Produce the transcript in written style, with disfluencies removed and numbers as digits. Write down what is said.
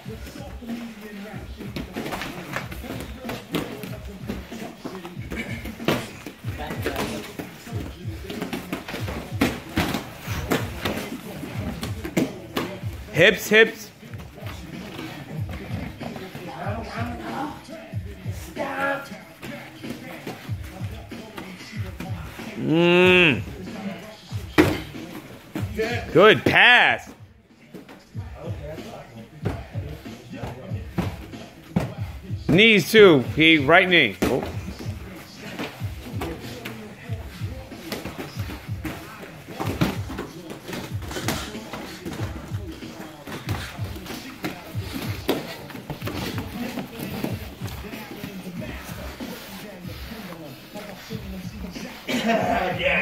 Hips, hips. Good pass. Knees too. Right knee. Oh. Yeah.